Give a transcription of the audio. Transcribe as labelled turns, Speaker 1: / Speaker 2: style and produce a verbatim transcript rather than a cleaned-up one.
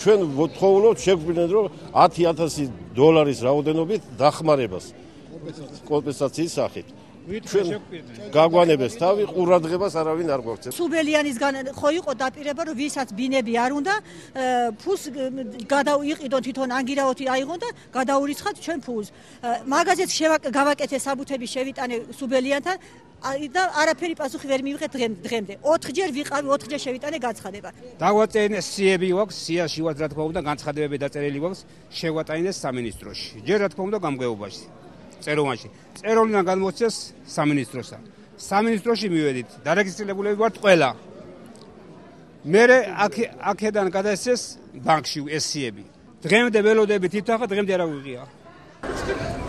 Speaker 1: ჩვენ ვთხოვოთ შეგვიძლია რომ ათი ათასი დოლარის რაოდენობით დახმარებას კომპენსაციის სახით. ჩვენ გაგვანებეს თავი ყურადღებას არავინ არ გვაქცევს.
Speaker 2: სუბელიანისგან ხო იყო დაპირება რომ ვისაც ბინები არ უნდა ფულს გადაუიყიდონ თვითონ ანგირაოთი აიღონ და გადაურიცხათ ჩვენ ფულს. მაგაზეც გავაკეთე საბუთები შევიტანე სუბელიანთან და არაფერი პასუხი ვერ მივიღეთ დღემდე. ოთხჯერ ვიყავი, ოთხჯერ შევიტანე განცხადება.
Speaker 3: დაგვაწერინე სიები გვაქვს, სიაში ვართ რა თქმა უნდა განცხადებები დაწერილი გვაქვს, შევატანეს სამინისტროში. ჯერ რა თქმა უნდა გამგეობაში. წეროვანში. წეროლიდან გადმოწეს სამინისტროსა. სამინისტროში მივედით. დარეგისტრირებულები ვართ ყველა. მერე აქედან გადაეცეს ბანკში ეს სიები. დღემდე ველოდებით ითახა, დღემდე არ აღვიღია.